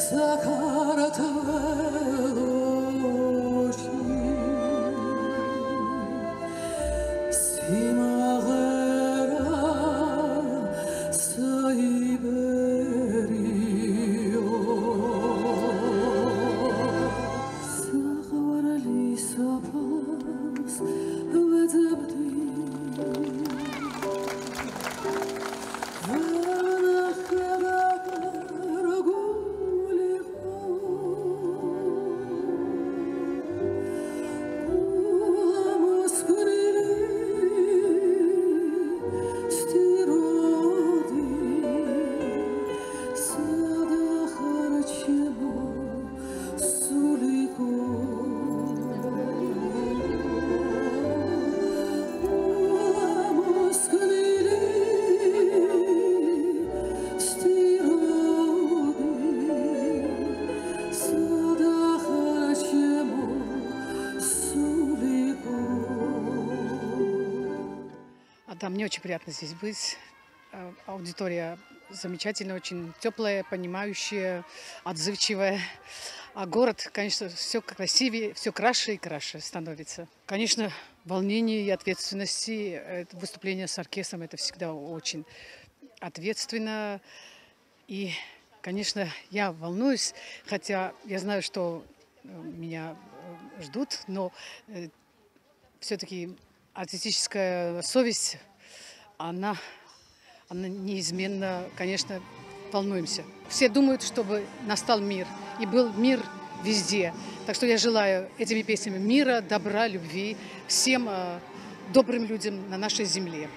Да, мне очень приятно здесь быть. Аудитория замечательная, очень теплая, понимающая, отзывчивая. А город, конечно, все красивее, все краше и краше становится. Конечно, волнение и ответственности. Выступление с оркестром — это всегда очень ответственно. И, конечно, я волнуюсь, хотя я знаю, что меня ждут, но все-таки артистическая совесть, она неизменно, конечно, волнуемся. Все думают, чтобы настал мир, и был мир везде. Так что я желаю этими песнями мира, добра, любви всем добрым людям на нашей земле.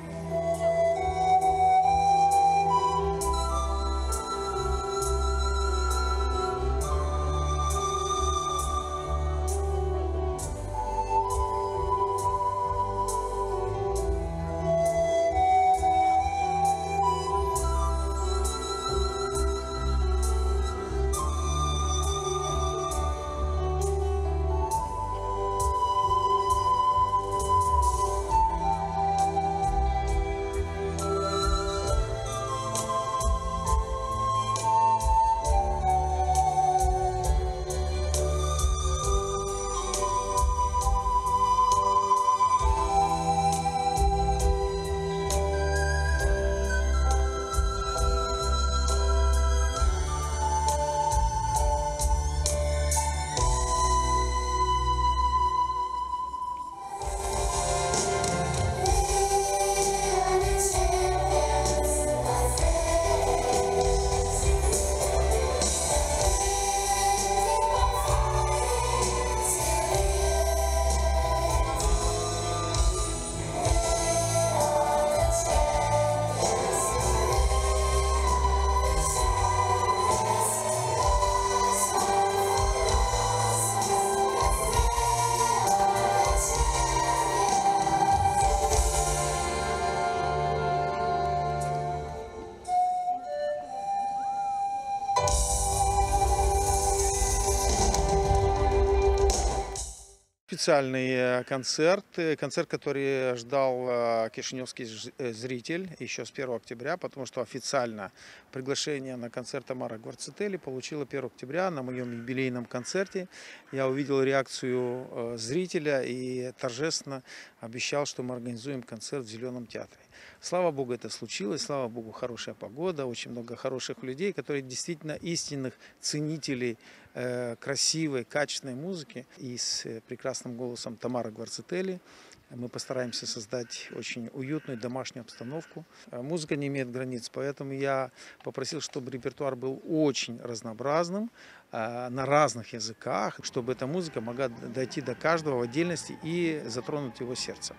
Специальный концерт, который ждал кишиневский зритель еще с 1 октября, потому что официально приглашение на концерт Тамара Гварцетели получила 1 октября на моем юбилейном концерте. Я увидел реакцию зрителя и торжественно обещал, что мы организуем концерт в Зеленом театре. Слава Богу, это случилось, слава Богу, хорошая погода, очень много хороших людей, которые действительно истинных ценителей красивой, качественной музыки. И с прекрасным голосом Тамары Гварцетели мы постараемся создать очень уютную домашнюю обстановку. Музыка не имеет границ, поэтому я попросил, чтобы репертуар был очень разнообразным, на разных языках, чтобы эта музыка могла дойти до каждого в отдельности и затронуть его сердце.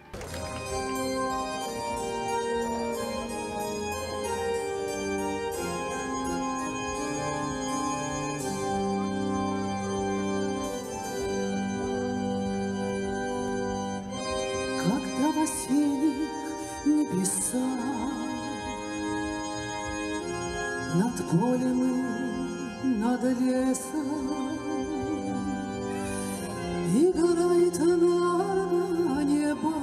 Когда в осенних небесах над полем и над лесом играет на небо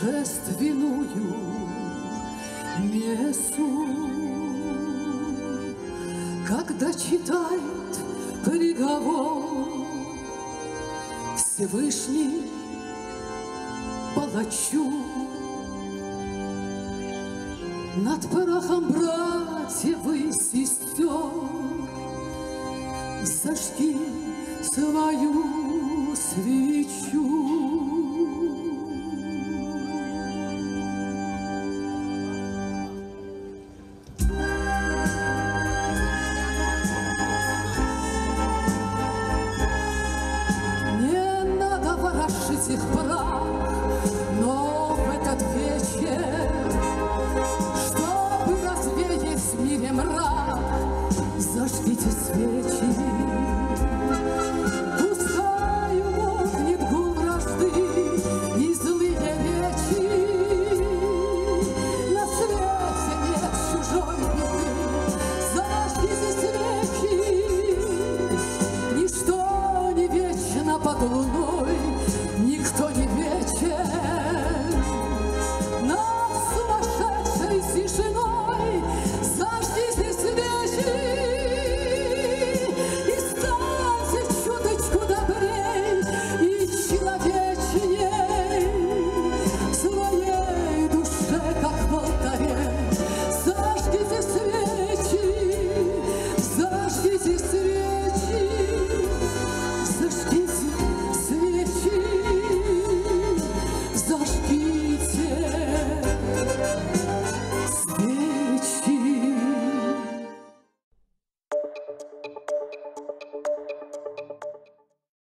торжественную мессу, когда читает приговор Всевышний палачу. Над прахом брат